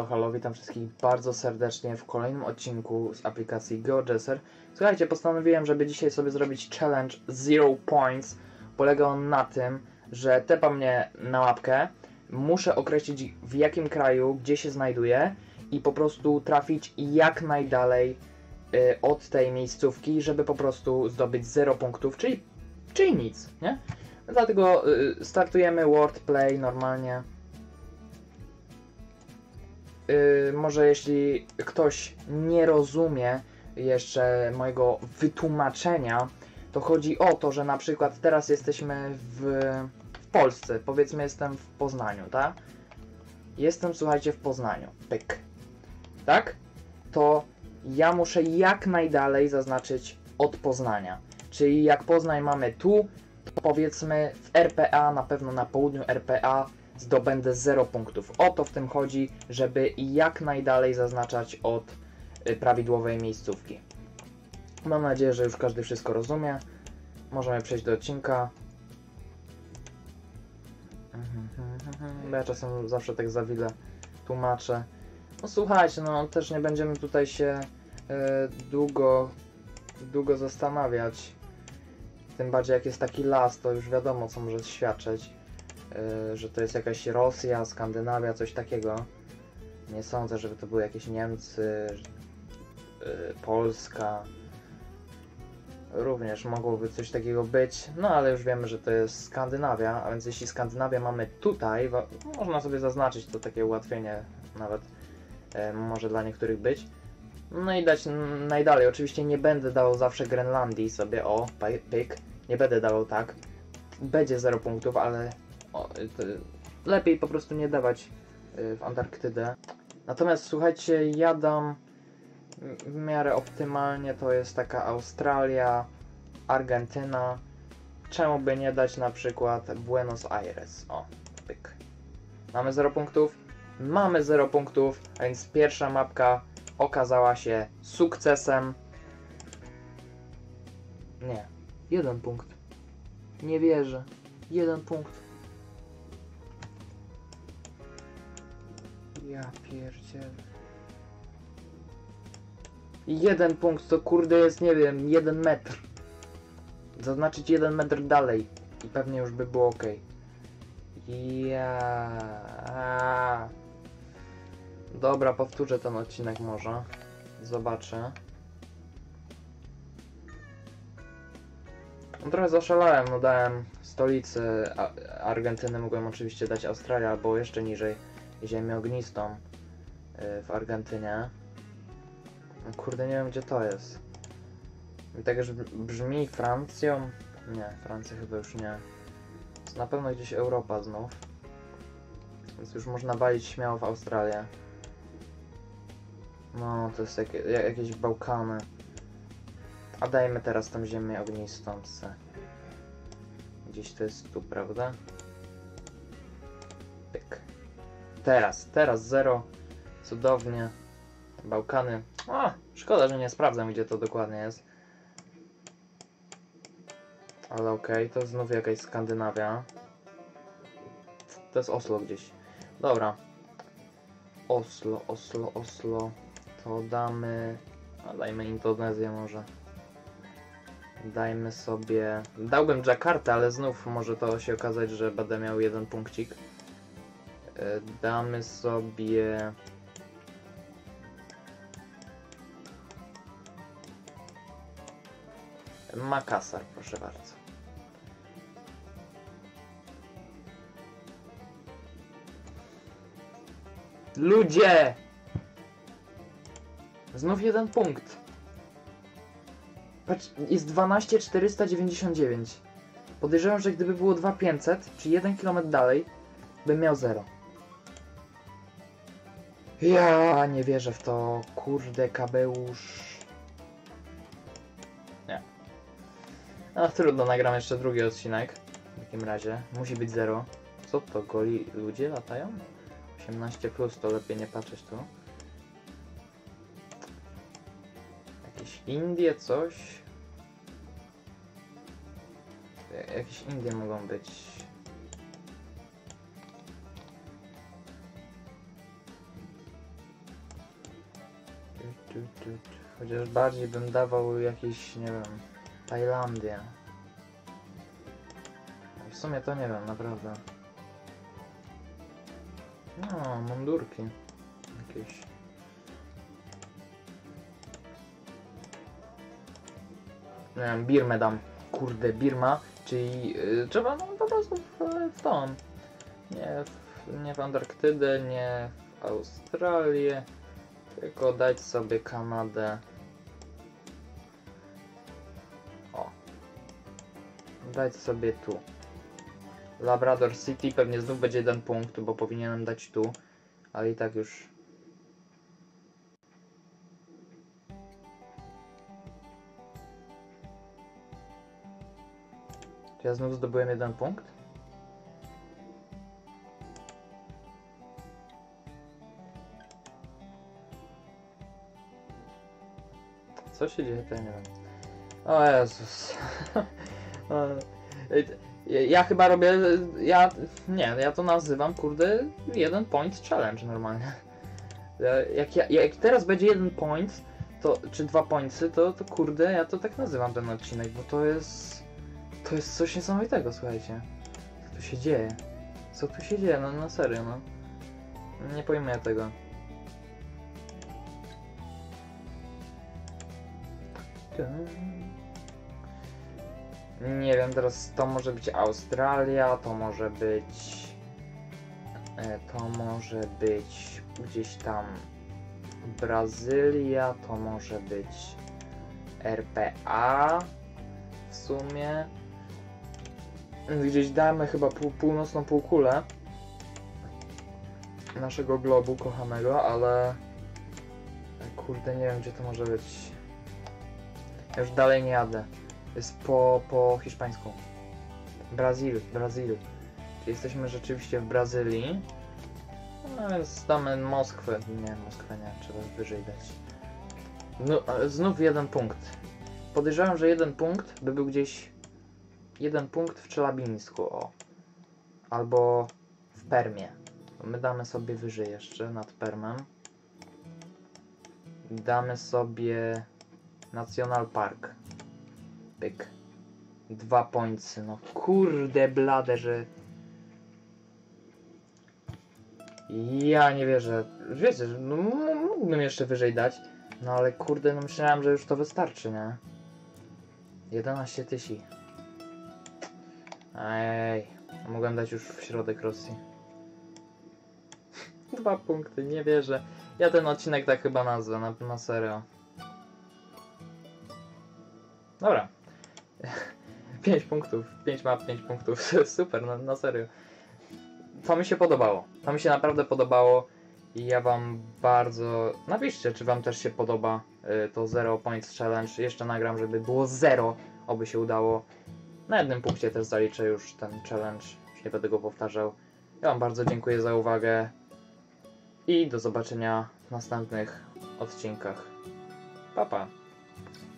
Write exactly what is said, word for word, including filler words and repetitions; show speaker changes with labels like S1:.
S1: Halo, halo, witam wszystkich bardzo serdecznie w kolejnym odcinku z aplikacji GeoGuessr. Słuchajcie, postanowiłem, żeby dzisiaj sobie zrobić challenge Zero Points. Polega on na tym, że tepa mnie na łapkę, muszę określić w jakim kraju, gdzie się znajduję i po prostu trafić jak najdalej y, od tej miejscówki, żeby po prostu zdobyć zero punktów, czyli, czyli nic, nie? Dlatego y, startujemy wordplay normalnie. Yy, może jeśli ktoś nie rozumie jeszcze mojego wytłumaczenia, to chodzi o to, że na przykład teraz jesteśmy w, w Polsce, powiedzmy jestem w Poznaniu, tak? Jestem, słuchajcie, w Poznaniu, pyk, tak? To ja muszę jak najdalej zaznaczyć od Poznania, czyli jak Poznań mamy tu, to powiedzmy w R P A, na pewno na południu R P A zdobędę zero punktów. O to w tym chodzi, żeby jak najdalej zaznaczać od y, prawidłowej miejscówki. Mam nadzieję, że już każdy wszystko rozumie. Możemy przejść do odcinka. Bo ja czasem zawsze tak za wiele tłumaczę. No słuchajcie, no też nie będziemy tutaj się y, długo, długo zastanawiać. Tym bardziej jak jest taki las, to już wiadomo co może świadczyć. Yy, że to jest jakaś Rosja, Skandynawia, coś takiego. Nie sądzę, żeby to były jakieś Niemcy, yy, Polska. Również mogłoby coś takiego być, no ale już wiemy, że to jest Skandynawia, a więc jeśli Skandynawię mamy tutaj, można sobie zaznaczyć, to takie ułatwienie nawet yy, może dla niektórych być. No i dać najdalej. Oczywiście nie będę dawał zawsze Grenlandii sobie, o, pyk, nie będę dawał tak. Będzie zero punktów, ale o, lepiej po prostu nie dawać y, w Antarktydę. Natomiast słuchajcie, ja dam w miarę optymalnie, to jest taka Australia, Argentyna. Czemu by nie dać na przykład Buenos Aires? O, pyk. Mamy zero punktów? Mamy zero punktów, a więc pierwsza mapka okazała się sukcesem. Nie, jeden punkt. Nie wierzę. Jeden punkt. Ja pierdzielę. Jeden punkt to kurde jest, nie wiem, jeden metr. Zaznaczyć jeden metr dalej i pewnie już by było ok. Ja. Dobra, powtórzę ten odcinek może. Zobaczę. No, trochę zaszalałem, no dałem stolicy Argentyny, mogłem oczywiście dać Australię albo jeszcze niżej ziemię ognistą w Argentynie. No, kurde, nie wiem gdzie to jest. I tak już brzmi Francją? Nie, Francja chyba już nie. To na pewno gdzieś Europa znów. Więc już można walić śmiało w Australię. No, to jest jak, jak, jakieś Bałkany. A dajmy teraz tą ziemię ognistą. Gdzieś to jest tu, prawda? Pyk. Teraz, teraz zero. Cudownie. Bałkany. O, szkoda, że nie sprawdzam gdzie to dokładnie jest. Ale okej, okay, to znów jakaś Skandynawia. To jest Oslo gdzieś. Dobra. Oslo, Oslo, Oslo. To damy... A dajmy Indonezję może. Dajmy sobie... Dałbym Dżakartę, ale znów może to się okazać, że będę miał jeden punkcik. Yy, damy sobie... Makassar, proszę bardzo. Ludzie! Znów jeden punkt. Patrz, jest dwanaście czterysta dziewięćdziesiąt dziewięć. Podejrzewam, że gdyby było dwa tysiące pięćset, czy jeden kilometr dalej, bym miał zero. Ja nie wierzę w to. Kurde, kabeusz. Nie. No trudno, nagram jeszcze drugi odcinek. W takim razie. Musi być zero. Co to, goli ludzie latają? osiemnaście plus, to lepiej nie patrzeć tu. Jakieś Indie, coś. Jakieś Indie mogą być. tu, tu. Chociaż bardziej bym dawał jakiś, nie wiem, Tajlandię. W sumie to nie wiem, naprawdę. No, mundurki. Jakieś. Nie wiem, Birmę dam. Kurde, Birma, czyli yy, trzeba no, po prostu w, w tą. Nie w, nie w Antarktydę, nie w Australię, tylko dać sobie Kanadę. O. Dać sobie tu. Labrador City pewnie znów będzie jeden punkt, bo powinienem dać tu, ale i tak już. Czy ja znów zdobyłem jeden punkt? Co się dzieje, to ja nie wiem. O Jezus. Ja chyba robię, ja, nie, ja to nazywam, kurde, jeden point challenge normalnie. Jak, ja, jak teraz będzie jeden point, to, czy dwa pointsy, to, to kurde, ja to tak nazywam ten odcinek, bo to jest, to jest coś niesamowitego, słuchajcie. Co tu się dzieje? Co tu się dzieje? No na serio, no. Nie pojmuję tego. Nie wiem, teraz to może być Australia, to może być... To może być gdzieś tam Brazylia, to może być R P A w sumie. Gdzieś damy chyba pół, północną półkulę naszego globu kochanego, ale kurde, nie wiem gdzie to może być. Ja już dalej nie jadę. Jest po, po hiszpańsku. Brazil, Brazil. Czyli jesteśmy rzeczywiście w Brazylii. No więc damy Moskwę. Nie, Moskwę nie, trzeba wyżej dać. No, znów jeden punkt. Podejrzewam, że jeden punkt by był gdzieś... Jeden punkt w Czelabińsku, o. Albo w Permie. My damy sobie wyżej jeszcze, nad Permem. Damy sobie... National Park. Pyk. Dwa pońcy, no kurde blade, że... Ja nie wierzę. Wiecie, że no, mógłbym jeszcze wyżej dać, no ale kurde, no myślałem, że już to wystarczy, nie? jedenaście tysięcy. Ej, mogłem dać już w środek Rosji. Dwa punkty, nie wierzę. Ja ten odcinek tak chyba nazwę, na, na serio. Dobra. pięć punktów. pięć map, pięć punktów. Super, na, na serio. To mi się podobało. To mi się naprawdę podobało. I ja wam bardzo... Napiszcie, czy wam też się podoba y, to Zero Points Challenge. Jeszcze nagram, żeby było zero, oby się udało. Na jednym punkcie też zaliczę już ten challenge. Już nie będę go powtarzał. Ja wam bardzo dziękuję za uwagę. I do zobaczenia w następnych odcinkach. Pa, pa.